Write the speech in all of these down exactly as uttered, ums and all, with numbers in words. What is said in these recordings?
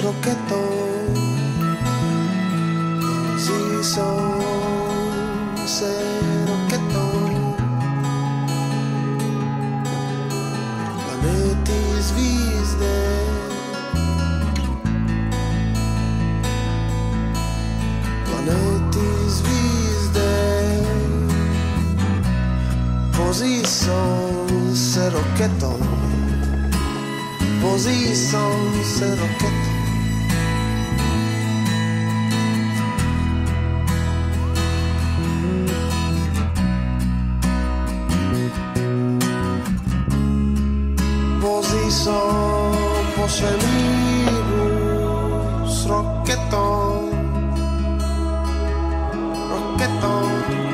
rocchettone, così son se rocchettone, planeti zvizde, planeti zvizde, così son se rocchettone, così son se rocchettone. Son po svemiru s roketom, roketom.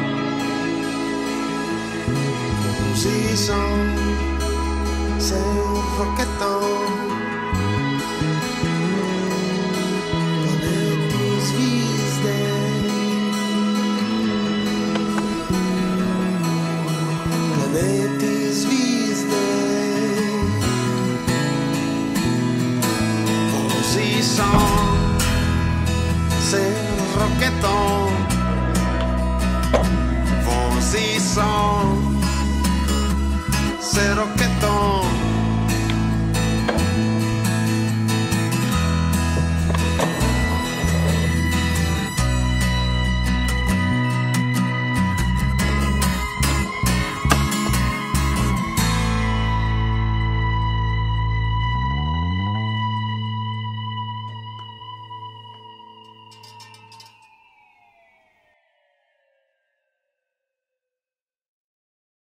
Così son se roketom, planeti zvizde, planeti zvizde. Così son se rocchettone, così son se rocchettone.